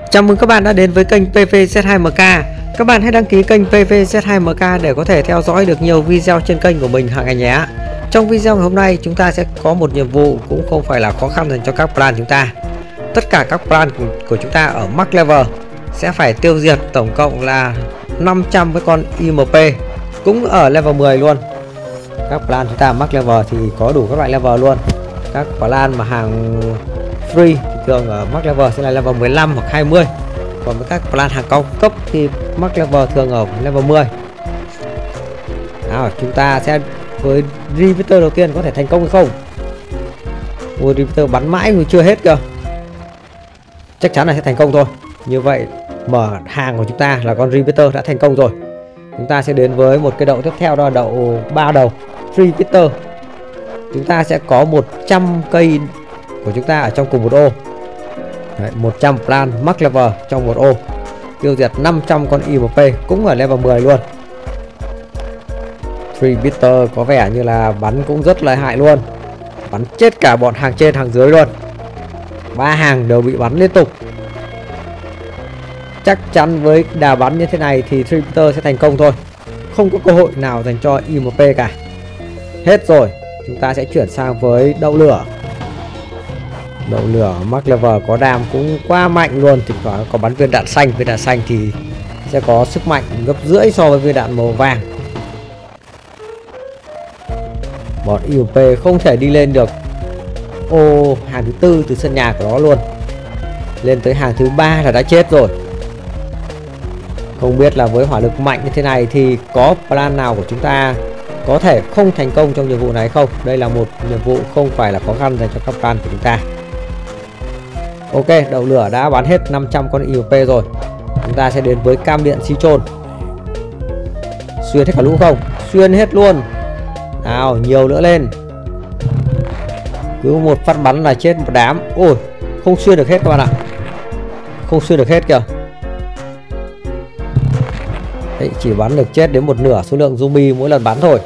Chào mừng các bạn đã đến với kênh PVZ2MK. Các bạn hãy đăng ký kênh PVZ2MK để có thể theo dõi được nhiều video trên kênh của mình hàng ngày nhé. Trong video ngày hôm nay chúng ta sẽ có một nhiệm vụ cũng không phải là khó khăn dành cho các plan chúng ta. Tất cả các plan của chúng ta ở max level sẽ phải tiêu diệt tổng cộng là 500 cái con IMP cũng ở level 10 luôn. Các plan chúng ta max level thì có đủ các loại level luôn. Các plan mà hàng free thường ở max level sẽ là level 15 hoặc 20. Còn với các plan hàng cao cấp thì max level thường ở level 10. Nào, chúng ta sẽ với Riveter đầu tiên có thể thành công hay không? Ôi, Riveter bắn mãi mà chưa hết cơ. Chắc chắn là sẽ thành công thôi. Như vậy mở hàng của chúng ta là con Riveter đã thành công rồi. Chúng ta sẽ đến với một cái đậu tiếp theo, đó là đậu 3 đầu Free Peter. Chúng ta sẽ có 100 cây của chúng ta ở trong cùng một ô. Đấy, 100 plan max level trong một ô, tiêu diệt 500 con IMP cũng ở level 10 luôn. Free Peter có vẻ như là bắn cũng rất lợi hại luôn, bắn chết cả bọn hàng trên hàng dưới luôn. 3 hàng đều bị bắn liên tục. Chắc chắn với đà bắn như thế này thì Free Peter sẽ thành công thôi, không có cơ hội nào dành cho IMP cả. Hết rồi, chúng ta sẽ chuyển sang với đậu lửa. Đậu lửa max level có đam cũng quá mạnh luôn, thỉnh thoảng có bắn viên đạn xanh. Viên đạn xanh thì sẽ có sức mạnh gấp rưỡi so với viên đạn màu vàng. Bọn IMP không thể đi lên được ô hàng thứ tư từ sân nhà của nó luôn. Lên tới hàng thứ 3 là đã chết rồi. Không biết là với hỏa lực mạnh như thế này thì có plan nào của chúng ta có thể không thành công trong nhiệm vụ này không? Đây là một nhiệm vụ không phải là khó khăn dành cho các plan của chúng ta. Ok, đậu lửa đã bắn hết 500 con IMP rồi. Chúng ta sẽ đến với cam điện Citron. Xuyên hết cả lũ không? Xuyên hết luôn. Nào, nhiều nữa lên. Cứ một phát bắn là chết một đám. Ôi, không xuyên được hết các bạn ạ. Không xuyên được hết kìa. Đấy, chỉ bắn được chết đến một nửa số lượng zombie mỗi lần bắn thôi.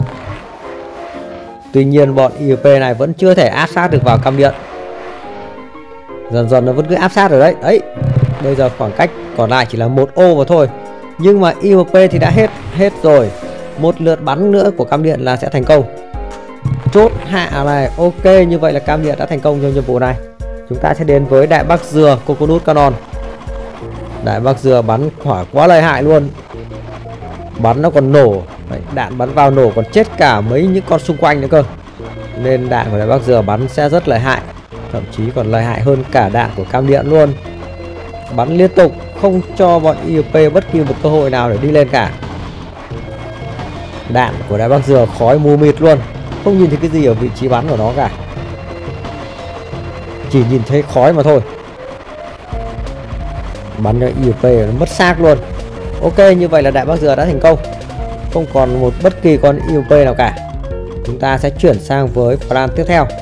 Tuy nhiên bọn IMP này vẫn chưa thể áp sát được vào cam điện. Dần dần nó vẫn cứ áp sát rồi đấy. Đấy, bây giờ khoảng cách còn lại chỉ là một ô mà thôi. Nhưng mà IMP thì đã hết rồi. Một lượt bắn nữa của cam điện là sẽ thành công. Chốt hạ này. Ok, như vậy là cam điện đã thành công trong nhiệm vụ này. Chúng ta sẽ đến với đại bác dừa Coconut Cannon. Đại bác dừa bắn hỏa quá lợi hại luôn. Bắn nó còn nổ. Đấy, đạn bắn vào nổ còn chết cả mấy những con xung quanh nữa cơ. Nên đạn của đại bác dừa bắn sẽ rất lợi hại, thậm chí còn lợi hại hơn cả đạn của cam điện luôn. Bắn liên tục, không cho bọn IMP bất kỳ một cơ hội nào để đi lên cả. Đạn của đại bác dừa khói mù mịt luôn, không nhìn thấy cái gì ở vị trí bắn của nó cả, chỉ nhìn thấy khói mà thôi. Bắn cho IMP nó mất xác luôn. Ok, như vậy là đại bác dừa đã thành công, không còn một bất kỳ con IMP nào cả. Chúng ta sẽ chuyển sang với plan tiếp theo.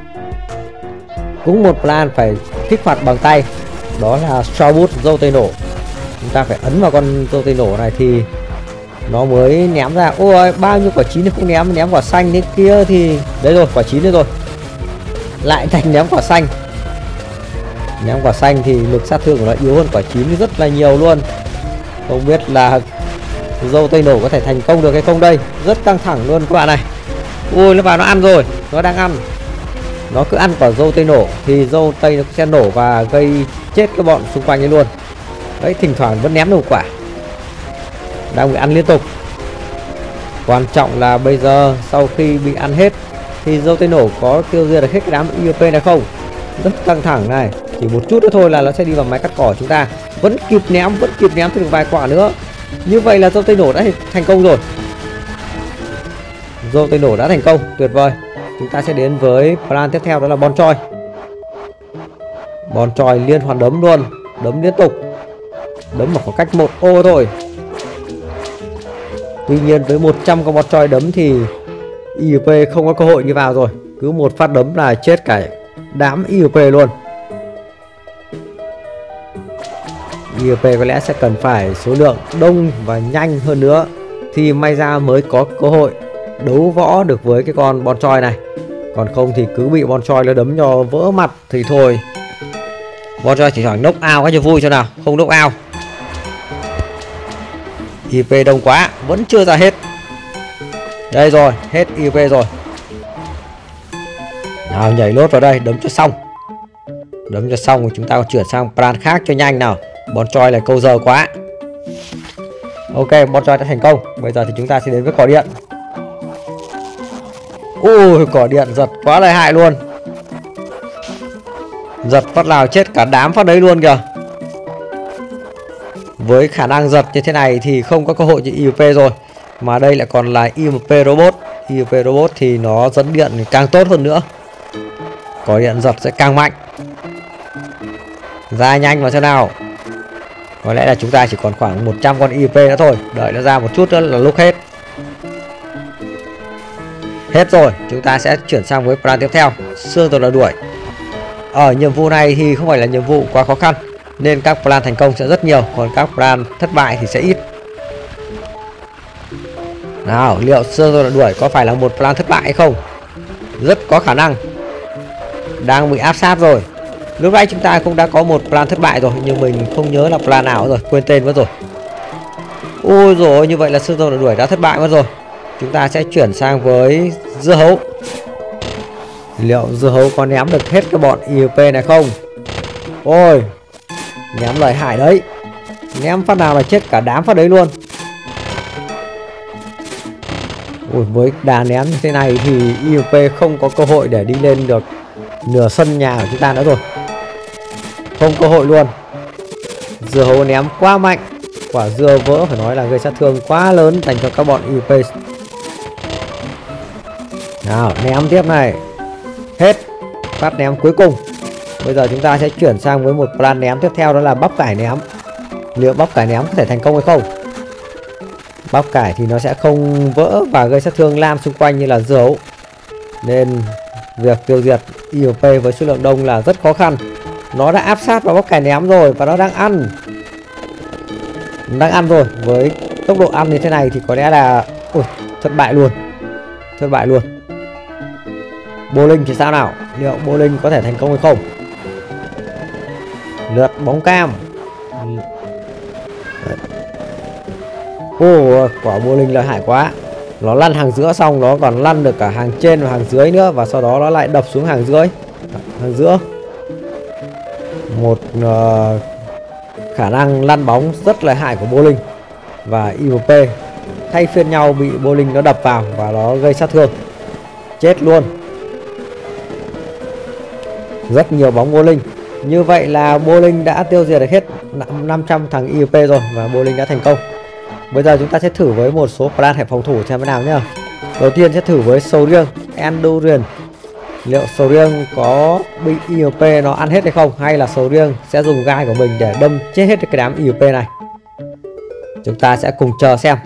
Cũng một plan phải kích hoạt bằng tay, đó là Strawboot dâu tây nổ. Chúng ta phải ấn vào con dâu tây nổ này thì nó mới ném ra. Ôi, bao nhiêu quả chín thì không ném, ném quả xanh thế kia thì đấy rồi, quả chín đấy rồi. Lại thành ném quả xanh. Ném quả xanh thì lực sát thương của nó yếu hơn quả chín rất là nhiều luôn. Không biết là dâu tây nổ có thể thành công được hay không đây. Rất căng thẳng luôn các bạn này. Ui, nó vào nó ăn rồi, nó đang ăn. Nó cứ ăn quả dâu tây nổ thì dâu tây nó sẽ nổ và gây chết các bọn xung quanh ấy luôn. Đấy, thỉnh thoảng vẫn ném được một quả. Đang bị ăn liên tục. Quan trọng là bây giờ sau khi bị ăn hết thì dâu tây nổ có tiêu diệt được hết cái đám IMP này không? Rất căng thẳng này. Chỉ một chút nữa thôi là nó sẽ đi vào máy cắt cỏ chúng ta. Vẫn kịp ném thêm được vài quả nữa. Như vậy là dâu tây nổ đã thành công rồi. Dâu tây nổ đã thành công, tuyệt vời. Chúng ta sẽ đến với plan tiếp theo, đó là Bon Choi. Bon Choi liên hoàn đấm luôn, đấm liên tục, đấm ở khoảng cách một ô thôi. Tuy nhiên với 100 con Bon Choi đấm thì IMP không có cơ hội đi vào rồi. Cứ một phát đấm là chết cả đám IMP luôn. IMP có lẽ sẽ cần phải số lượng đông và nhanh hơn nữa thì may ra mới có cơ hội đấu võ được với cái con Bon Choi này. Còn không thì cứ bị Bon Choi nó đấm cho vỡ mặt thì thôi. Bonjoy chỉ thoảng knock out cái cho vui cho nào, không knock out. IP đông quá, vẫn chưa ra hết. Đây rồi, hết IP rồi. Nào nhảy lốt vào đây, đấm cho xong. Đấm cho xong thì chúng ta chuyển sang plan khác cho nhanh nào. Bonjoy là câu giờ quá. Ok, Bonjoy đã thành công. Bây giờ thì chúng ta sẽ đến với cỏ điện. Ui, cỏ điện giật quá lợi hại luôn. Giật phát nào chết cả đám phát đấy luôn kìa. Với khả năng giật như thế này thì không có cơ hội cho IUP rồi. Mà đây lại còn là IMP robot. IMP robot thì nó dẫn điện càng tốt hơn nữa. Cỏ điện giật sẽ càng mạnh. Ra nhanh vào xem nào. Có lẽ là chúng ta chỉ còn khoảng 100 con IUP nữa thôi. Đợi nó ra một chút nữa là lúc hết. Hết rồi, chúng ta sẽ chuyển sang với plan tiếp theo, xương tàu đuổi đuổi. Ở nhiệm vụ này thì không phải là nhiệm vụ quá khó khăn, nên các plan thành công sẽ rất nhiều, còn các plan thất bại thì sẽ ít. Nào, liệu xương tàu đuổi đuổi có phải là một plan thất bại hay không? Rất có khả năng. Đang bị áp sát rồi. Lúc nãy chúng ta cũng đã có một plan thất bại rồi, nhưng mình không nhớ là plan nào rồi, quên tên mất rồi. Ôi rồi, như vậy là xương tàu đuổi đuổi đã thất bại mất rồi. Chúng ta sẽ chuyển sang với dưa hấu. Liệu dưa hấu có ném được hết cái bọn IUP này không? Ôi, ném lợi hại đấy. Ném phát nào là chết cả đám phát đấy luôn. Ôi, với đà ném như thế này thì IUP không có cơ hội để đi lên được nửa sân nhà của chúng ta nữa rồi. Không cơ hội luôn. Dưa hấu ném quá mạnh. Quả dưa vỡ phải nói là gây sát thương quá lớn dành cho các bọn IUP. Nào, ném tiếp này. Hết. Phát ném cuối cùng. Bây giờ chúng ta sẽ chuyển sang với một plan ném tiếp theo, đó là bắp cải ném. Liệu bắp cải ném có thể thành công hay không? Bắp cải thì nó sẽ không vỡ và gây sát thương lam xung quanh như là dưa hấu, nên việc tiêu diệt IUP với số lượng đông là rất khó khăn. Nó đã áp sát vào bắp cải ném rồi và nó đang ăn. Đang ăn rồi. Với tốc độ ăn như thế này thì có lẽ là thất bại luôn. Thất bại luôn. Bowling thì sao nào? Liệu bowling có thể thành công hay không? Lượt bóng cam. Quả bowling lợi hại quá. Nó lăn hàng giữa xong nó còn lăn được cả hàng trên và hàng dưới nữa, và sau đó nó lại đập xuống hàng dưới, hàng giữa. Một khả năng lăn bóng rất lợi hại của bowling và IUP thay phiên nhau bị bowling nó đập vào và nó gây sát thương. Chết luôn. Rất nhiều bóng bowling. Như vậy là bowling đã tiêu diệt được hết 500 thằng IUP rồi và bowling đã thành công. Bây giờ chúng ta sẽ thử với một số plan hệ phòng thủ xem thế nào nhé. Đầu tiên sẽ thử với sầu riêng Endurian. Liệu sầu riêng có bị IUP nó ăn hết hay không, hay là sầu riêng sẽ dùng gai của mình để đâm chết hết cái đám IUP này. Chúng ta sẽ cùng chờ xem.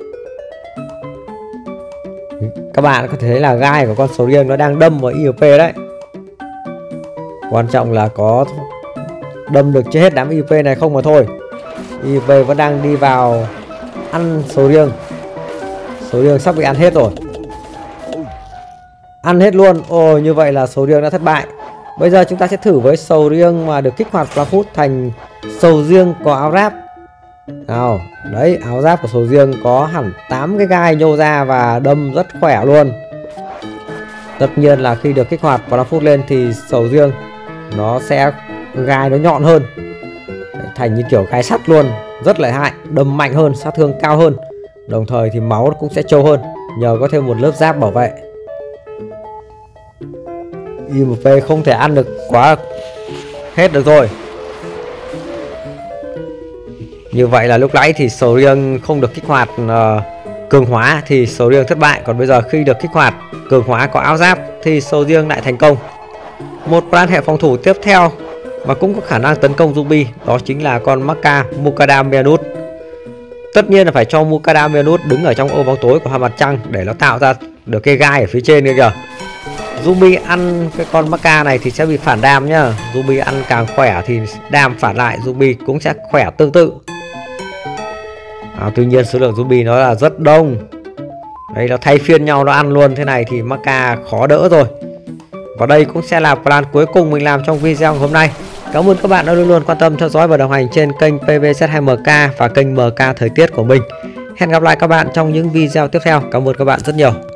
Các bạn có thể thấy là gai của con sầu riêng nó đang đâm vào IUP đấy. Quan trọng là có đâm được chết hết đám IUP này không mà thôi. IUP vẫn đang đi vào ăn sầu riêng. Sầu riêng sắp bị ăn hết rồi. Ăn hết luôn. Ồ, như vậy là sầu riêng đã thất bại. Bây giờ chúng ta sẽ thử với sầu riêng mà được kích hoạt Flafood thành sầu riêng có áo giáp. Nào, đấy, áo giáp của sầu riêng có hẳn 8 cái gai nhô ra và đâm rất khỏe luôn. Tất nhiên là khi được kích hoạt Flafood lên thì sầu riêng nó sẽ gai nó nhọn hơn, thành như kiểu gai sắt luôn, rất lợi hại, đâm mạnh hơn, sát thương cao hơn. Đồng thời thì máu cũng sẽ trâu hơn nhờ có thêm một lớp giáp bảo vệ. IMP không thể ăn được quá hết được rồi. Như vậy là lúc nãy thì sầu riêng không được kích hoạt cường hóa thì sầu riêng thất bại. Còn bây giờ khi được kích hoạt cường hóa có áo giáp thì sầu riêng lại thành công. Một plan hệ phòng thủ tiếp theo mà cũng có khả năng tấn công zombie, đó chính là con Maka Mukadamianus. Tất nhiên là phải cho Mukadamianus đứng ở trong ô bóng tối của hai mặt trăng để nó tạo ra được cái gai ở phía trên kia kìa. Zombie ăn cái con Maka này thì sẽ bị phản đam nhá. Zombie ăn càng khỏe thì đam phản lại zombie cũng sẽ khỏe tương tự. Tuy nhiên số lượng zombie nó là rất đông. Đấy, nó thay phiên nhau nó ăn luôn. Thế này thì Maka khó đỡ rồi. Và đây cũng sẽ là plan cuối cùng mình làm trong video hôm nay. Cảm ơn các bạn đã luôn luôn quan tâm theo dõi và đồng hành trên kênh PVZ2MK và kênh MK Thời tiết của mình. Hẹn gặp lại các bạn trong những video tiếp theo. Cảm ơn các bạn rất nhiều.